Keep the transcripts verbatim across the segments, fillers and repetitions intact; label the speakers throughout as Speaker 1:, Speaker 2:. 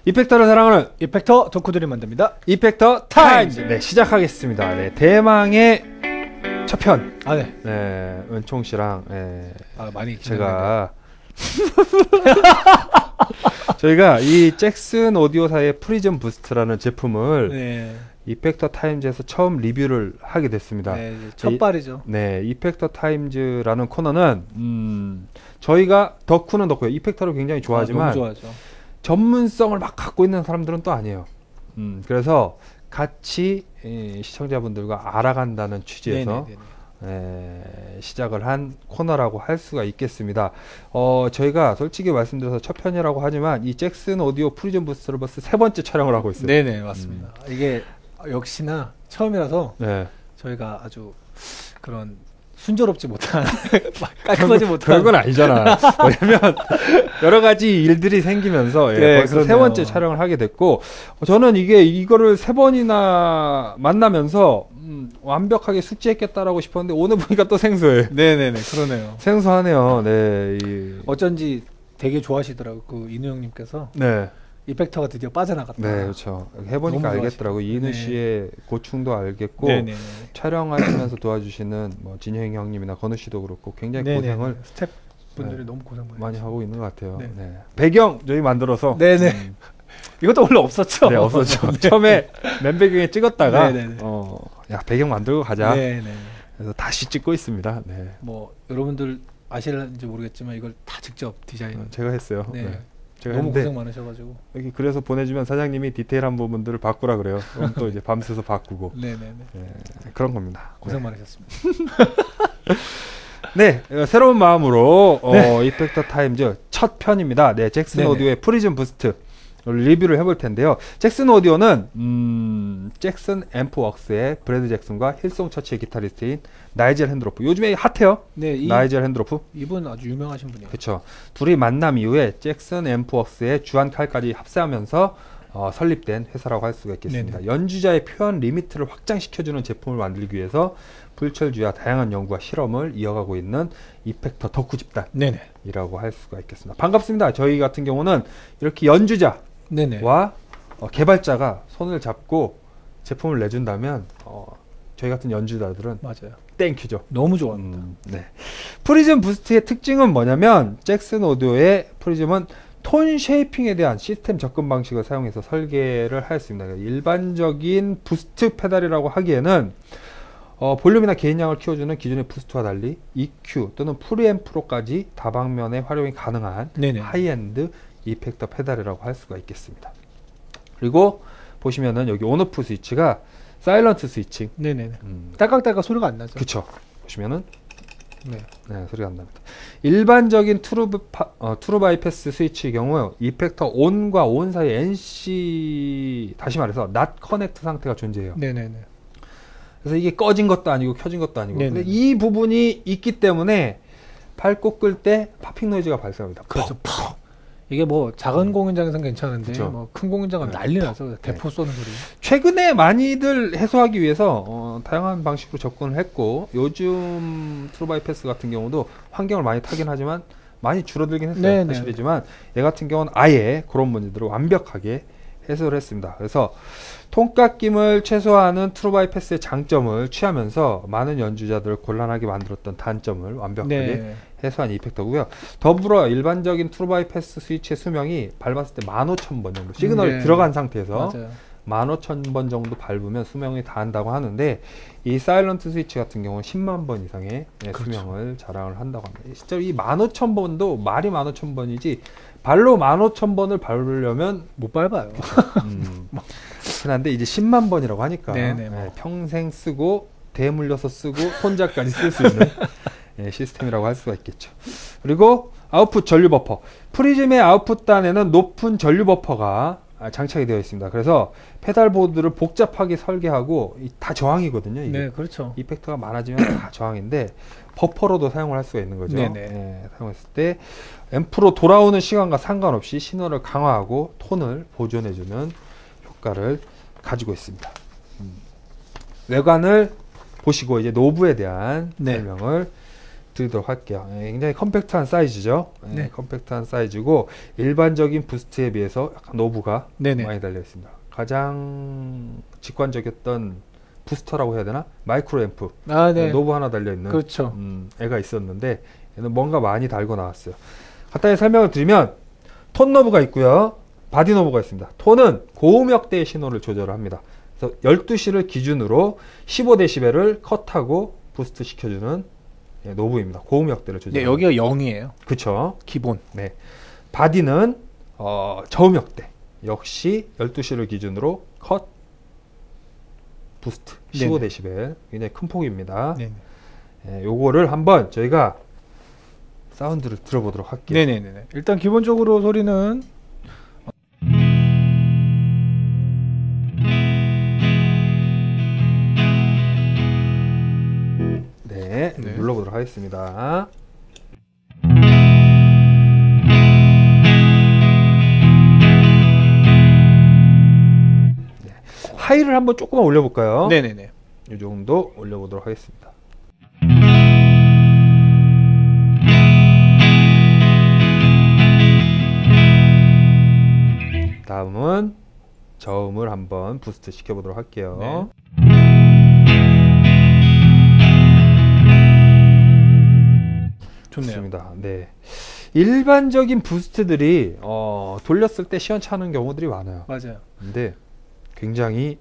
Speaker 1: 이펙터를 사랑하는
Speaker 2: 이펙터 덕후들이 만듭니다.
Speaker 1: 이펙터 타임즈. 네, 시작하겠습니다. 네, 대망의 첫 편.
Speaker 2: 아, 네.
Speaker 1: 네, 은총 씨랑 네,
Speaker 2: 아, 많이
Speaker 1: 제가 저희가 이 잭슨 오디오사의 프리즘 부스트라는 제품을
Speaker 2: 네.
Speaker 1: 이펙터 타임즈에서 처음 리뷰를 하게 됐습니다.
Speaker 2: 네, 첫 발이죠.
Speaker 1: 네, 이펙터 타임즈라는 코너는 음, 저희가 덕후는 덕후예요. 이펙터를 굉장히 좋아하지만
Speaker 2: 아, 너무 좋아하죠.
Speaker 1: 전문성을 막 갖고 있는 사람들은 또 아니에요. 음, 그래서 같이 에, 시청자분들과 알아간다는 취지에서 에, 시작을 한 코너라고 할 수가 있겠습니다. 어, 저희가 솔직히 말씀드려서 첫 편이라고 하지만 이 잭슨 오디오 프리즘 부스트를 벌써 세 번째 촬영을 하고 있어요.
Speaker 2: 네네, 맞습니다. 음. 이게 역시나 처음이라서 네. 저희가 아주 그런 순조롭지 못한 깔끔하지 못한
Speaker 1: 별건 아니잖아. 왜냐면 여러 가지 일들이 생기면서 예,
Speaker 2: 네,
Speaker 1: 벌써 그렇네요. 세 번째 촬영을 하게 됐고 저는 이게 이거를 세 번이나 만나면서 음, 완벽하게 숙지했겠다라고 싶었는데 오늘 보니까 또 생소해.
Speaker 2: 네네네, 그러네요.
Speaker 1: 생소하네요. 네, 이...
Speaker 2: 어쩐지 되게 좋아하시더라고 그 이누 형님께서.
Speaker 1: 네.
Speaker 2: 이펙터가 드디어 빠져나갔다.
Speaker 1: 네, 그렇죠. 해보니까 알겠더라고요. 이누
Speaker 2: 네.
Speaker 1: 씨의 고충도 알겠고
Speaker 2: 네네네.
Speaker 1: 촬영하시면서 도와주시는 뭐 진효행 형님이나 건우 씨도 그렇고 굉장히 네네네. 고생을
Speaker 2: 스텝 분들이
Speaker 1: 네,
Speaker 2: 너무 고생 많이,
Speaker 1: 많이 하고 있는 것 같아요.
Speaker 2: 네.
Speaker 1: 네. 배경 저희 만들어서
Speaker 2: 네네.
Speaker 1: 음,
Speaker 2: 이것도 원래 없었죠.
Speaker 1: 네, 없었죠. 네. 처음에 맨 배경에 찍었다가
Speaker 2: 네네네.
Speaker 1: 어, 야 배경 만들고 가자.
Speaker 2: 네네.
Speaker 1: 그래서 다시 찍고 있습니다. 네.
Speaker 2: 뭐 여러분들 아실는지 모르겠지만 이걸 다 직접 디자인.
Speaker 1: 어, 제가 했어요.
Speaker 2: 네.
Speaker 1: 네. 제가
Speaker 2: 너무
Speaker 1: 했는데,
Speaker 2: 고생 많으셔가지고
Speaker 1: 여기 그래서 보내주면 사장님이 디테일한 부분들을 바꾸라 그래요. 그럼 또 이제 밤새서 바꾸고.
Speaker 2: 네네네.
Speaker 1: 네, 그런 겁니다.
Speaker 2: 고생
Speaker 1: 네.
Speaker 2: 많으셨습니다.
Speaker 1: 네, 새로운 마음으로
Speaker 2: 네.
Speaker 1: 어, 이펙터 타임즈 첫 편입니다. 네, 잭슨
Speaker 2: 네네.
Speaker 1: 오디오의 프리즘 부스트 리뷰를 해볼 텐데요. 잭슨 오디오는 음, 잭슨 앰프웍스의 브래드 잭슨과 힐송 처치의 기타리스트인 나이젤 핸드로프. 요즘에 핫해요.
Speaker 2: 네, 이,
Speaker 1: 나이젤 핸드로프.
Speaker 2: 이분 아주 유명하신 분이에요.
Speaker 1: 그렇죠. 둘이 만남 이후에 잭슨 앰프웍스의 주한 칼까지 합세하면서 어, 설립된 회사라고 할 수가 있겠습니다. 네네. 연주자의 표현 리미트를 확장시켜주는 제품을 만들기 위해서 불철주야 다양한 연구와 실험을 이어가고 있는 이펙터 덕후 집단이라고 할 수가 있겠습니다. 반갑습니다. 저희 같은 경우는 이렇게 연주자
Speaker 2: 네네.
Speaker 1: 와 어, 개발자가 손을 잡고 제품을 내준다면 어, 저희 같은 연주자들은
Speaker 2: 맞아요.
Speaker 1: 땡큐죠.
Speaker 2: 너무 좋아합니다.
Speaker 1: 음, 네. 프리즘 부스트의 특징은 뭐냐면 잭슨 오디오의 프리즘은 톤 쉐이핑에 대한 시스템 접근 방식을 사용해서 설계를 하였습니다. 일반적인 부스트 페달이라고 하기에는 어, 볼륨이나 게인량을 키워주는 기존의 부스트와 달리 이큐 또는 프리앰프로까지 다방면에 활용이 가능한 네네. 하이엔드 이펙터 페달이라고 할 수가 있겠습니다. 그리고 보시면은 여기 온오프 스위치가 사일런트 스위칭.
Speaker 2: 네네. 음. 딸깍딸깍 소리가 안 나죠.
Speaker 1: 그쵸. 보시면은
Speaker 2: 네.
Speaker 1: 네, 소리가 안 납니다. 일반적인 트루, 파, 어, 트루 바이패스 스위치의 경우 이펙터 온과 온 사이 엔씨 다시 말해서 not connect 상태가 존재해요.
Speaker 2: 네네네.
Speaker 1: 그래서 이게 꺼진 것도 아니고 켜진 것도 아니고 근데 이 부분이 있기 때문에 밟고 끌 때 파핑 노이즈가 발생합니다.
Speaker 2: 그렇죠. 퍽. 이게 뭐 작은 공연장에서는 괜찮은데 뭐 큰 공연장은 네. 난리 나서 대포 쏘는 소리.
Speaker 1: 최근에 많이들 해소하기 위해서 어, 다양한 방식으로 접근을 했고 요즘 트루바이패스 같은 경우도 환경을 많이 타긴 하지만 많이 줄어들긴 했어요. 네네. 사실이지만 얘 같은 경우는 아예 그런 문제들을 완벽하게 해소를 했습니다. 그래서 통깎임을 최소화하는 트루바이패스의 장점을 취하면서 많은 연주자들을 곤란하게 만들었던 단점을 완벽하게 네. 해소한 이펙터고요. 더불어 일반적인 트루바이패스 스위치의 수명이 밟았을 때 만 오천 번 정도 시그널이 네. 들어간 상태에서 맞아요. 만 오천 번 정도 밟으면 수명이 닿는다고 하는데 이 사일런트 스위치 같은 경우는 십만 번 이상의 그렇죠. 수명을 자랑을 한다고 합니다. 실제로 이 만 오천 번도 말이 만 오천 번이지 발로 만 오천 번을 밟으려면
Speaker 2: 못 밟아요.
Speaker 1: 음, 그런데 이제 십만 번이라고 하니까
Speaker 2: 네네, 뭐.
Speaker 1: 네, 평생 쓰고 대물려서 쓰고 손자까지 쓸 수 있는 네, 시스템이라고 할 수가 있겠죠. 그리고 아웃풋 전류 버퍼. 프리즘의 아웃풋 단에는 높은 전류 버퍼가 장착이 되어 있습니다. 그래서 페달 보드를 복잡하게 설계하고 다 저항이거든요. 이게.
Speaker 2: 네, 그렇죠.
Speaker 1: 이펙터가 많아지면 다 저항인데 버퍼로도 사용을 할 수가 있는 거죠. 네, 사용했을 때 앰프로 돌아오는 시간과 상관없이 신호를 강화하고 톤을 보존해주는 효과를 가지고 있습니다. 음. 외관을 보시고 이제 노브에 대한 네. 설명을 드리도록 할게요. 예, 굉장히 컴팩트한 사이즈죠. 예,
Speaker 2: 네.
Speaker 1: 컴팩트한 사이즈고 일반적인 부스트에 비해서 약간 노브가
Speaker 2: 네네.
Speaker 1: 많이 달려 있습니다. 가장 직관적이었던 부스터라고 해야 되나? 마이크로 앰프.
Speaker 2: 아, 네.
Speaker 1: 노브 하나 달려 있는
Speaker 2: 그렇죠.
Speaker 1: 음, 애가 있었는데 얘는 뭔가 많이 달고 나왔어요. 간단히 설명을 드리면 톤 노브가 있고요. 바디 노브가 있습니다. 톤은 고음역대의 신호를 조절합니다. 그래서 열두 시를 기준으로 십오 데시벨을 컷하고 부스트 시켜주는 예, 노브입니다. 고음역대를 조절.
Speaker 2: 네, 여기가 영이에요.
Speaker 1: 그쵸.
Speaker 2: 기본.
Speaker 1: 네. 바디는 어, 저음역대. 역시 열두 시를 기준으로 컷 부스트 십오 데시벨. 굉장히 큰 폭입니다.
Speaker 2: 네네.
Speaker 1: 예, 요거를 한번 저희가 사운드를 들어보도록 할게요.
Speaker 2: 네네네. 일단 기본적으로 소리는
Speaker 1: 네,
Speaker 2: 네.
Speaker 1: 눌러보도록 하겠습니다. 네. 하이를 한번 조금만 올려볼까요?
Speaker 2: 네네네.
Speaker 1: 이 정도 올려보도록 하겠습니다. 다음은 저음을 한번 부스트 시켜보도록 할게요.
Speaker 2: 네. 좋네요.
Speaker 1: 좋습니다. 네. 일반적인 부스트들이 어, 돌렸을 때 시원찮은 경우들이 많아요.
Speaker 2: 맞아요.
Speaker 1: 근데 굉장히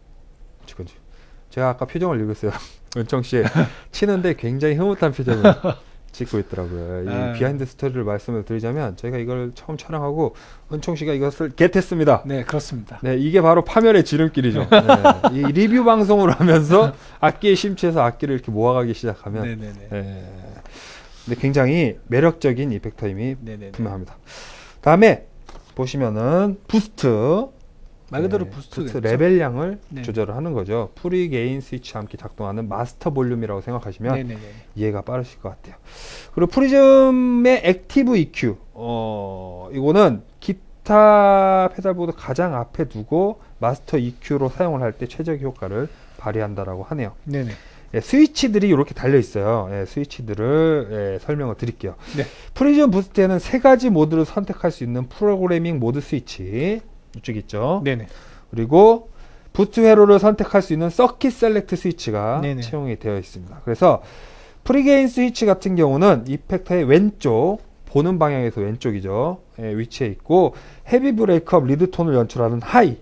Speaker 1: 제가 아까 표정을 읽었어요. 은총 씨 치는데 굉장히 흐뭇한 표정을 짓고 있더라고요. 이
Speaker 2: 아.
Speaker 1: 비하인드 스토리를 말씀을 드리자면 저희가 이걸 처음 촬영하고 은총 씨가 이것을 겟했습니다.
Speaker 2: 네, 그렇습니다.
Speaker 1: 네, 이게 바로 파멸의 지름길이죠. 네, 이 리뷰 방송을 하면서 악기에 심취해서 악기를 이렇게 모아가기 시작하면
Speaker 2: 네네네.
Speaker 1: 네, 근데 굉장히 매력적인 이펙터임이
Speaker 2: 네네네.
Speaker 1: 분명합니다. 다음에 보시면은 부스트
Speaker 2: 말 그대로
Speaker 1: 네,
Speaker 2: 부스트,
Speaker 1: 부스트 레벨량을
Speaker 2: 네.
Speaker 1: 조절을 하는 거죠. 프리 게인 스위치와 함께 작동하는 마스터 볼륨이라고 생각하시면
Speaker 2: 네네네.
Speaker 1: 이해가 빠르실 것 같아요. 그리고 프리즘의 액티브 이큐 어, 이거는 기타 페달보드 가장 앞에 두고 마스터 이큐로 사용을 할 때 최적의 효과를 발휘한다라고 하네요.
Speaker 2: 네네.
Speaker 1: 예, 스위치들이 이렇게 달려 있어요. 예, 스위치들을 예, 설명을 드릴게요.
Speaker 2: 네.
Speaker 1: 프리즘 부스트에는 세 가지 모드를 선택할 수 있는 프로그래밍 모드 스위치 이쪽 있죠.
Speaker 2: 네네.
Speaker 1: 그리고 부스트 회로를 선택할 수 있는 서킷 셀렉트 스위치가
Speaker 2: 네네.
Speaker 1: 채용이 되어 있습니다. 그래서 프리게인 스위치 같은 경우는 이펙터의 왼쪽, 보는 방향에서 왼쪽이죠. 예, 위치해 있고 헤비 브레이크업 리드톤을 연출하는 하이,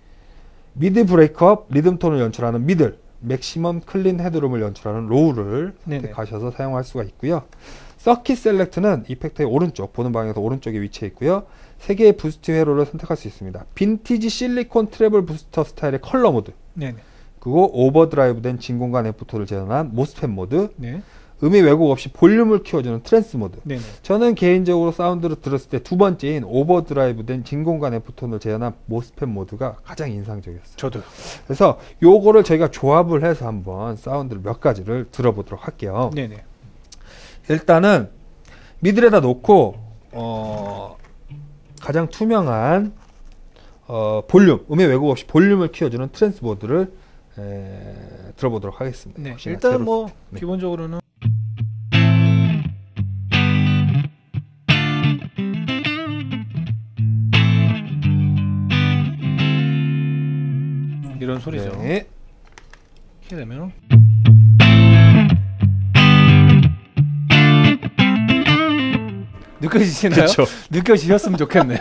Speaker 1: 미드 브레이크업 리듬톤을 연출하는 미들, 맥시멈 클린 헤드룸을 연출하는 로우를
Speaker 2: 네네.
Speaker 1: 선택하셔서 사용할 수가 있고요. 서킷 셀렉트는 이펙터의 오른쪽, 보는 방향에서 오른쪽에 위치해 있고요. 세 개의 부스트 회로를 선택할 수 있습니다. 빈티지 실리콘 트래블 부스터 스타일의 컬러 모드,
Speaker 2: 네네.
Speaker 1: 그리고 오버드라이브 된 진공관 앰프톤을 재현한 모스펫 모드,
Speaker 2: 네.
Speaker 1: 음의 왜곡 없이 볼륨을 키워주는 트랜스 모드.
Speaker 2: 네네.
Speaker 1: 저는 개인적으로 사운드를 들었을 때 두 번째인 오버드라이브 된 진공관 앰프톤을 재현한 모스펫 모드가 가장 인상적이었어요.
Speaker 2: 저도.
Speaker 1: 그래서 요거를 저희가 조합을 해서 한번 사운드를 몇 가지를 들어보도록 할게요.
Speaker 2: 네네.
Speaker 1: 일단은 미들에다 놓고 어, 가장 투명한 어, 볼륨, 음의 왜곡 없이 볼륨을 키워주는 트랜스 모드를 에, 들어보도록 하겠습니다.
Speaker 2: 네.
Speaker 1: 혹시나
Speaker 2: 일단
Speaker 1: 새로-
Speaker 2: 뭐
Speaker 1: 네.
Speaker 2: 기본적으로는 이런 소리죠.
Speaker 1: 네.
Speaker 2: 이렇게 되면 느껴지시나요?
Speaker 1: 그쵸.
Speaker 2: 느껴지셨으면 좋겠네요.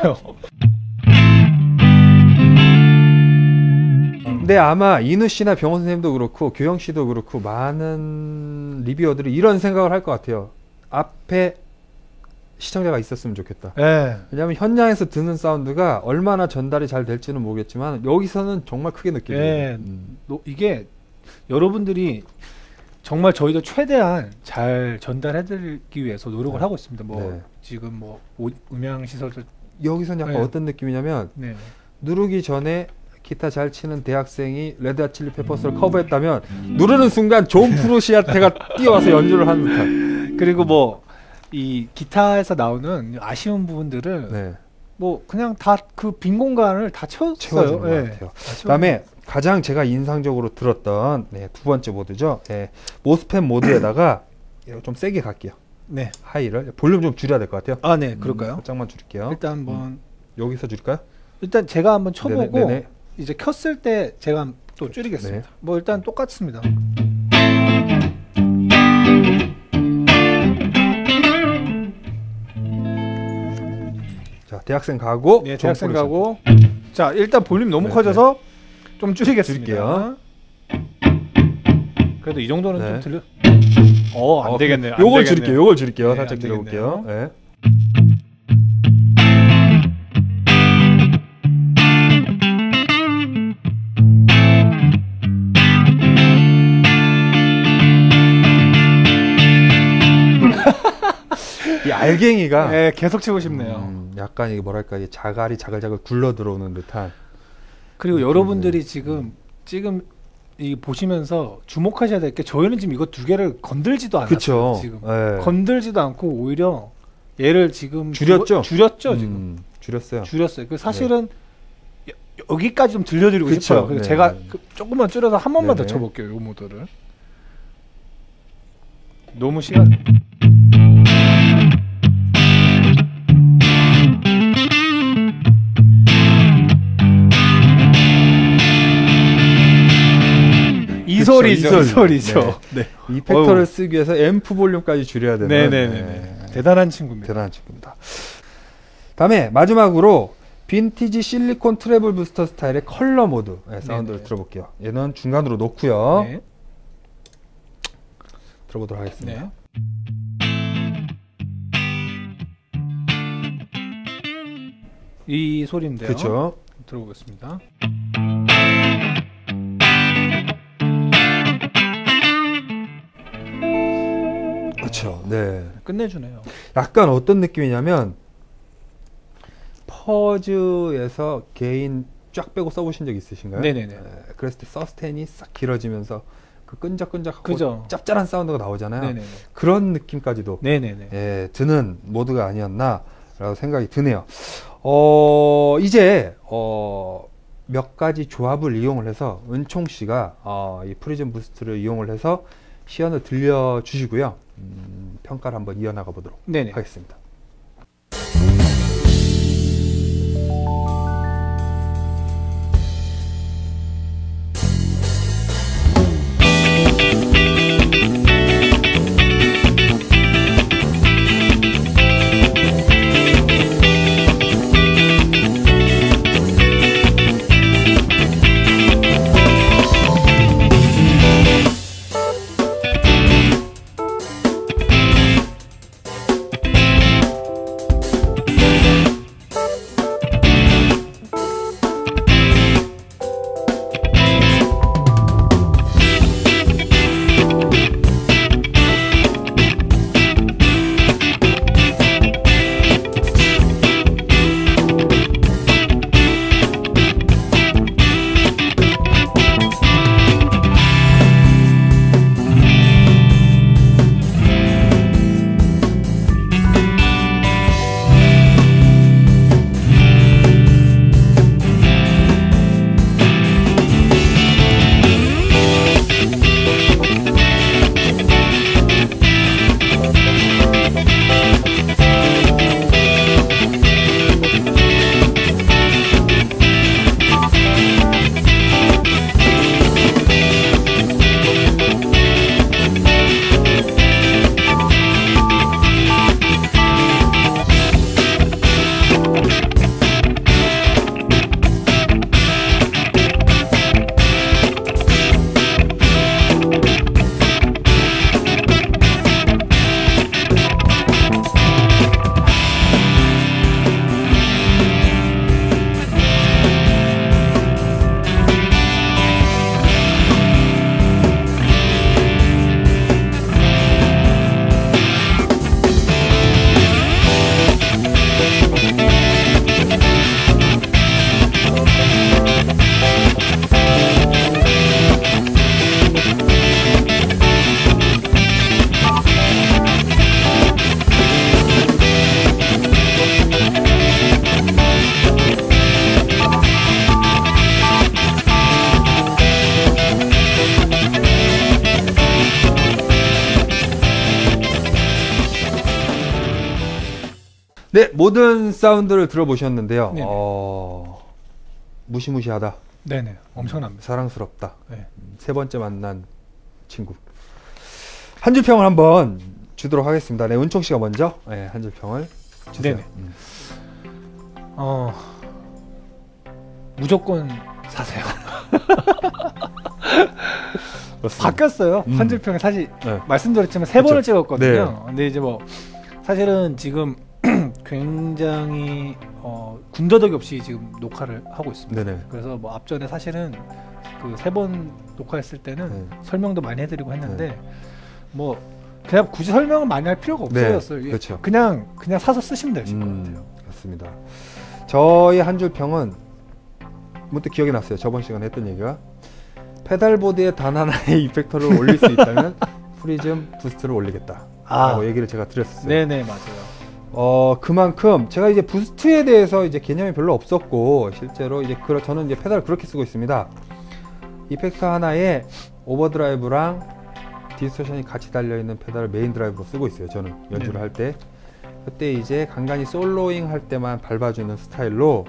Speaker 1: 근데 아마 이누 씨나 병원 선생님도 그렇고 교영 씨도 그렇고 많은 리뷰어들이 이런 생각을 할 것 같아요. 앞에 시청자가 있었으면 좋겠다.
Speaker 2: 네.
Speaker 1: 왜냐하면 현장에서 듣는 사운드가 얼마나 전달이 잘 될지는 모르겠지만 여기서는 정말 크게 느껴져요.
Speaker 2: 네.
Speaker 1: 음.
Speaker 2: 노- 이게 여러분들이 정말 저희도 최대한 잘 전달해드리기 위해서 노력을
Speaker 1: 네.
Speaker 2: 하고 있습니다. 뭐
Speaker 1: 네.
Speaker 2: 지금 뭐 오- 음향 시설도
Speaker 1: 여기서는 약간
Speaker 2: 네.
Speaker 1: 어떤 느낌이냐면
Speaker 2: 네.
Speaker 1: 누르기 전에 기타 잘 치는 대학생이 레드 칠리 페퍼스를 커버했다면 누르는 순간 존 프루시아테가 뛰어와서 연주를 하는 듯한.
Speaker 2: 그리고 뭐 이 기타에서 나오는 아쉬운 부분들을
Speaker 1: 네.
Speaker 2: 뭐 그냥 다 그 빈 공간을 다 채웠어요.
Speaker 1: 채워주는 것
Speaker 2: 네.
Speaker 1: 같아요.
Speaker 2: 다 채워주는
Speaker 1: 그다음에 가장 제가 인상적으로 들었던 네, 두 번째 모드죠. 네, 모스펫 모드에다가 좀 세게 갈게요.
Speaker 2: 네.
Speaker 1: 하이를 볼륨 좀 줄여야 될 것 같아요.
Speaker 2: 아, 네, 그럴까요?
Speaker 1: 살짝만 줄일게요.
Speaker 2: 일단 한번
Speaker 1: 음. 여기서 줄일까요?
Speaker 2: 일단 제가 한번 쳐보고
Speaker 1: 네네, 네네.
Speaker 2: 이제 켰을 때 제가 또 줄이겠습니다. 네. 뭐 일단 똑같습니다.
Speaker 1: 자, 대학생 가고.
Speaker 2: 네, 대학생 가고. 자, 일단 볼륨 너무 네네. 커져서 좀 줄이겠습니다. 줄일게요. 그래도 이 정도는 네. 좀 들려. 어, 안 어, 되겠네요.
Speaker 1: 요걸 줄일게요. 요걸 줄일게요. 네, 살짝 줄여볼게요. 네. 이 알갱이가
Speaker 2: 네, 계속 치고 싶네요.
Speaker 1: 음, 약간 이게 뭐랄까 이 자갈이 자글자글 굴러 들어오는 듯한.
Speaker 2: 그리고 음, 여러분들이 네. 지금 지금 이 보시면서 주목하셔야 될 게 저희는 지금 이거 두 개를 건들지도 않았어요.
Speaker 1: 그쵸.
Speaker 2: 지금
Speaker 1: 네.
Speaker 2: 건들지도 않고 오히려 얘를 지금
Speaker 1: 줄였죠.
Speaker 2: 주, 줄였죠
Speaker 1: 음,
Speaker 2: 지금.
Speaker 1: 줄였어요.
Speaker 2: 줄였어요. 그 사실은 네. 여기까지 좀 들려드리고 그쵸. 싶어요. 그래서 네. 제가 그 조금만 줄여서 한 번만 네. 더 쳐볼게요. 이 모드를. 너무 시간. 이 그쵸, 소리죠. 이 소리죠. 네.
Speaker 1: 네. 이 팩터를 어휴. 쓰기 위해서 앰프 볼륨까지 줄여야 되는
Speaker 2: 네네네. 네. 대단한 친구입니다.
Speaker 1: 대단한 친구입니다. 다음에 마지막으로 빈티지 실리콘 트래블 부스터 스타일의 컬러 모드 사운드를 네네. 들어볼게요. 얘는 중간으로 놓고요. 네. 들어보도록 하겠습니다. 네.
Speaker 2: 이 소리인데요.
Speaker 1: 그렇죠.
Speaker 2: 들어보겠습니다.
Speaker 1: 그렇죠. 네.
Speaker 2: 끝내주네요.
Speaker 1: 약간 어떤 느낌이냐면 퍼즈에서 개인 쫙 빼고 써보신 적 있으신가요?
Speaker 2: 네네네.
Speaker 1: 네, 그랬을 때 서스테인이 싹 길어지면서 그 끈적끈적하고
Speaker 2: 그죠.
Speaker 1: 짭짤한 사운드가 나오잖아요.
Speaker 2: 네네네.
Speaker 1: 그런 느낌까지도
Speaker 2: 네네네.
Speaker 1: 예, 드는 모드가 아니었나라고 생각이 드네요. 어, 이제 어, 몇 가지 조합을 이용을 해서 은총 씨가 어, 이 프리즘 부스트를 이용을 해서 시연을 들려주시고요. 음, 평가를 한번 이어나가 보도록 네네. 하겠습니다. 네, 모든 사운드를 들어보셨는데요. 어, 무시무시하다.
Speaker 2: 네네, 엄청납니다.
Speaker 1: 사랑스럽다.
Speaker 2: 네.
Speaker 1: 세 번째 만난 친구. 한 줄 평을 한번 주도록 하겠습니다. 네, 은총 씨가 먼저 네, 한 줄 평을 주세요.
Speaker 2: 네네. 음. 어, 무조건 사세요. 바뀌었어요. 음. 한 줄 평이 사실 네. 말씀드렸지만 세 그렇죠. 번을 찍었거든요. 네. 근데 이제 뭐 사실은 지금 굉장히 어, 군더더기 없이 지금 녹화를 하고 있습니다. 네네. 그래서 뭐 앞전에 사실은 그 세 번 녹화했을 때는 네. 설명도 많이 해드리고 했는데 네. 뭐 그냥 굳이 설명을 많이 할 필요가 없어졌어요. 네. 그렇죠. 그냥 그냥 사서 쓰시면 되실 음, 것 같아요.
Speaker 1: 맞습니다. 저의 한 줄 평은 문득 기억이 났어요. 저번 시간에 했던 얘기가 페달보드에 단 하나의 이펙터를 올릴 수 있다면 프리즘 부스트를 올리겠다 라고 아. 얘기를 제가 드렸었어요.
Speaker 2: 네네 맞아요.
Speaker 1: 어 그만큼 제가 이제 부스트에 대해서 이제 개념이 별로 없었고 실제로 이제 그 저는 이제 페달을 그렇게 쓰고 있습니다. 이펙터 하나에 오버드라이브랑 디스토션이 같이 달려있는 페달을 메인 드라이브로 쓰고 있어요. 저는 연주를 할 때 그때 이제 간간히 솔로잉 할 때만 밟아주는 스타일로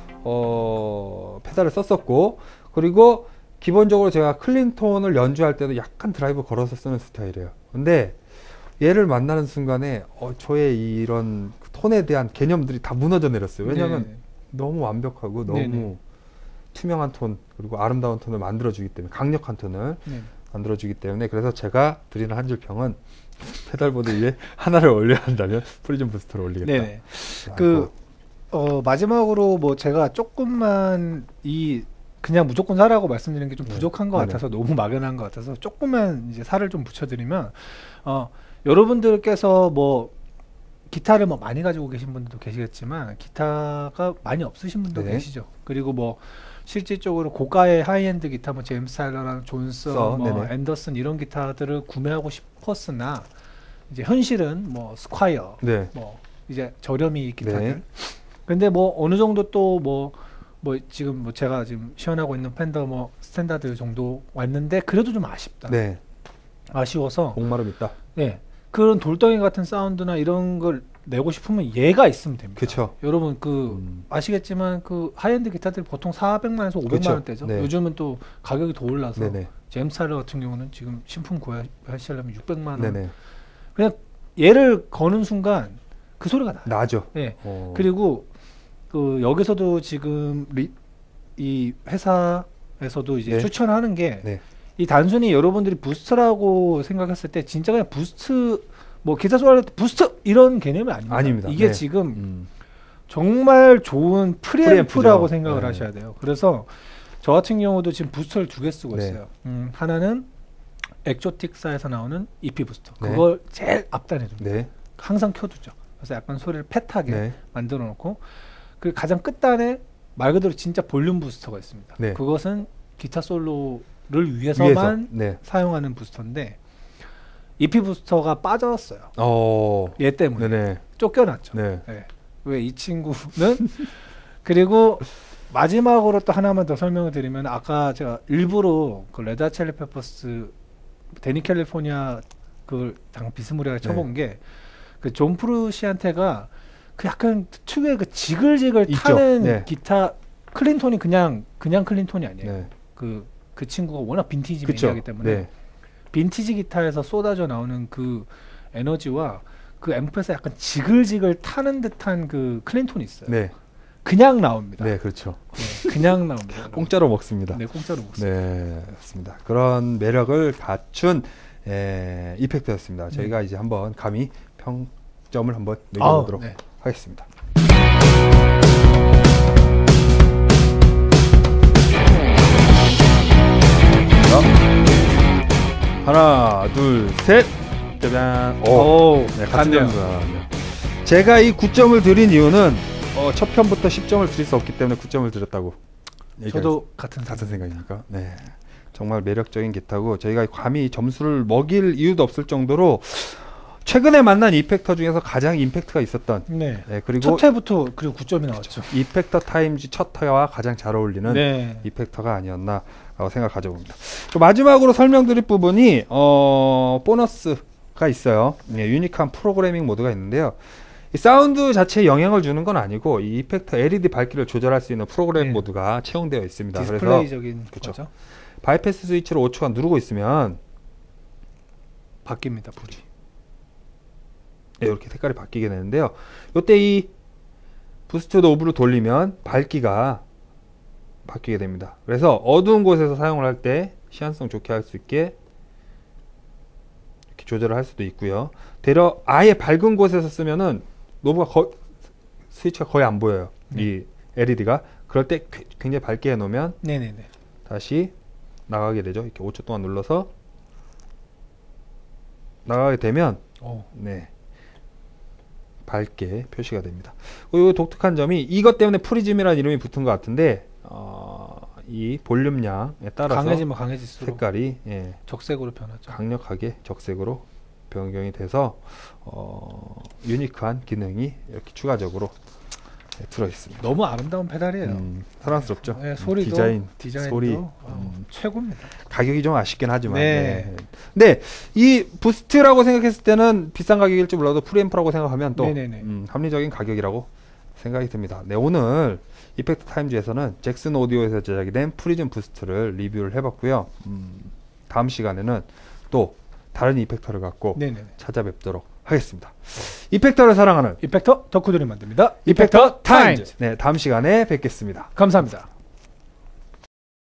Speaker 1: 어 페달을 썼었고 그리고 기본적으로 제가 클린톤을 연주할 때도 약간 드라이브 걸어서 쓰는 스타일이에요. 근데 얘를 만나는 순간에 어, 저의 이런 톤에 대한 개념들이 다 무너져 내렸어요. 왜냐하면 네. 너무 완벽하고 너무 네네. 투명한 톤 그리고 아름다운 톤을 만들어주기 때문에 강력한 톤을 네. 만들어주기 때문에 그래서 제가 드리는 한 줄 평은 페달보드 위에 하나를 올려야 한다면 프리즘 부스터를 올리겠다. 네네.
Speaker 2: 그 어, 마지막으로 뭐 제가 조금만 이 그냥 무조건 사라고 말씀드리는 게 좀 부족한 네. 것 같아서 아, 네. 너무 막연한 것 같아서 조금만 이제 살을 좀 붙여드리면 어, 여러분들께서 뭐 기타를 뭐 많이 가지고 계신 분들도 계시겠지만 기타가 많이 없으신 분도 네. 계시죠. 그리고 뭐 실질적으로 고가의 하이엔드 기타 뭐 제임스 타일러랑 존슨, 써, 뭐 앤더슨 이런 기타들을 구매하고 싶었으나 이제 현실은 뭐 스콰이어, 네. 뭐 이제 저렴이 기타들. 네. 근데 뭐 어느 정도 또 뭐 뭐 지금 뭐 제가 지금 시연하고 있는 팬더 뭐 스탠다드 정도 왔는데 그래도 좀 아쉽다. 네. 아쉬워서
Speaker 1: 목마름 있다.
Speaker 2: 네. 그런 돌덩이 같은 사운드나 이런 걸 내고 싶으면 얘가 있으면 됩니다.
Speaker 1: 그쵸.
Speaker 2: 여러분 그 음. 아시겠지만 그 하이엔드 기타들 보통 사백만 원에서 오백만 원대죠. 네. 요즘은 또 가격이 더 올라서 네네. 제임스 타일러 같은 경우는 지금 신품 구하시려면 육백만 원. 네네. 그냥 얘를 거는 순간 그 소리가 나요.
Speaker 1: 나죠.
Speaker 2: 네. 오. 그리고 그 여기서도 지금 리, 이 회사에서도 이제 네. 추천하는 게 네. 이 단순히 여러분들이 부스트라고 생각했을 때 진짜 그냥 부스트 뭐 기타 소리할 때 부스트 이런 개념이 아닙니다.
Speaker 1: 아닙니다.
Speaker 2: 이게
Speaker 1: 네.
Speaker 2: 지금 음. 정말 좋은 프리앰프라고 생각을 네. 하셔야 돼요. 그래서 저 같은 경우도 지금 부스터를 두 개 쓰고 네. 있어요. 음, 하나는 엑조틱사에서 나오는 이피 부스터. 네. 그걸 제일 앞단에 둡니다. 네. 항상 켜두죠. 그래서 약간 소리를 팻하게 네. 만들어 놓고 그 가장 끝단에 말 그대로 진짜 볼륨 부스터가 있습니다. 네. 그것은 기타 솔로를 위해서만 네. 사용하는 부스터인데 이피 부스터가 빠졌어요. 오. 얘 때문에 네네. 쫓겨났죠. 네. 네. 왜 이 친구는 그리고 마지막으로 또 하나만 더 설명을 드리면 아까 제가 일부러 그 레드 핫 칠리 페퍼스 데니 캘리포니아 그걸 당 비스무리하게 쳐본 네. 게 그 존 프루시한테가 그 약간 특유의 그 지글지글 있죠. 타는 네. 기타 클린톤이 그냥 그냥 클린톤이 아니에요. 네. 그, 그 친구가 워낙 빈티지 매니아이기 때문에 네. 빈티지 기타에서 쏟아져 나오는 그 에너지와 그 앰프에서 약간 지글지글 타는 듯한 그 클린톤이 있어요. 네. 그냥 나옵니다.
Speaker 1: 네, 그렇죠.
Speaker 2: 네, 그냥 나옵니다.
Speaker 1: 공짜로 먹습니다.
Speaker 2: 네, 공짜로 먹습니다.
Speaker 1: 네, 맞습니다. 그런 매력을 갖춘 에, 이펙트였습니다. 네. 저희가 이제 한번 감히 평점을 한번 매겨보도록 아, 네. 하겠습니다. 하나, 둘, 셋. 짜잔. 오, 네, 같은 점수가. 제가 이 구 점을 드린 이유는 어, 첫 편부터 십 점을 드릴 수 없기 때문에 구 점을 드렸다고.
Speaker 2: 저도 같은
Speaker 1: 같은 생각이니까. 네, 정말 매력적인 기타고 저희가 감히 점수를 먹일 이유도 없을 정도로 최근에 만난 이펙터 중에서 가장 임팩트가 있었던.
Speaker 2: 네. 네 그리고 첫 회부터 그리고 구 점이 나왔죠.
Speaker 1: 이펙터 타임즈 첫 회와 가장 잘 어울리는 네. 이펙터가 아니었나라고 생각 가져봅니다. 마지막으로 설명드릴 부분이 어, 보너스가 있어요. 네, 유니크한 프로그래밍 모드가 있는데요. 이 사운드 자체에 영향을 주는 건 아니고 이 이펙터 엘이디 밝기를 조절할 수 있는 프로그램
Speaker 2: 네.
Speaker 1: 모드가 채용되어 있습니다.
Speaker 2: 디스플레이적인
Speaker 1: 그래서
Speaker 2: 거죠.
Speaker 1: 바이패스 스위치를 우측간 누르고 있으면
Speaker 2: 바뀝니다. 불이.
Speaker 1: 네, 이렇게 색깔이 바뀌게 되는데요. 이때 이 부스트 노브를 돌리면 밝기가 바뀌게 됩니다. 그래서 어두운 곳에서 사용을 할 때 시안성 좋게 할 수 있게 이렇게 조절을 할 수도 있고요. 되려 아예 밝은 곳에서 쓰면은 노브가 거, 스위치가 거의 안 보여요. 네. 이 엘이디가. 그럴 때 굉장히 밝게 해놓으면
Speaker 2: 네네네.
Speaker 1: 다시 나가게 되죠. 이렇게 오 초 동안 눌러서 나가게 되면
Speaker 2: 오.
Speaker 1: 네. 밝게 표시가 됩니다. 이 독특한 점이 이것 때문에 프리즘이라는 이름이 붙은 것 같은데 어, 이 볼륨량에 따라서
Speaker 2: 강해지면 강해질수록
Speaker 1: 색깔이 예,
Speaker 2: 적색으로 변하죠.
Speaker 1: 강력하게 적색으로 변경이 돼서 어, 유니크한 기능이 이렇게 추가적으로 네, 들어 있습니다.
Speaker 2: 너무 아름다운 페달이에요.
Speaker 1: 음, 사랑스럽죠.
Speaker 2: 네, 소리도
Speaker 1: 디자인,
Speaker 2: 디자인도
Speaker 1: 소리
Speaker 2: 어,
Speaker 1: 음,
Speaker 2: 최고입니다.
Speaker 1: 가격이 좀 아쉽긴 하지만.
Speaker 2: 네.
Speaker 1: 네. 근데 이 부스트라고 생각했을 때는 비싼 가격일지 몰라도 프리앰프라고 생각하면 또 음, 합리적인 가격이라고 생각이 듭니다. 네, 오늘 이펙트 타임즈에서는 잭슨 오디오에서 제작이 된 프리즘 부스트를 리뷰를 해봤고요. 음, 다음 시간에는 또 다른 이펙터를 갖고
Speaker 2: 네네네.
Speaker 1: 찾아뵙도록 하겠습니다. 이펙터를 사랑하는
Speaker 2: 이펙터 덕후들이 만듭니다.
Speaker 1: 이펙터 타임즈. 네, 다음 시간에 뵙겠습니다.
Speaker 2: 감사합니다.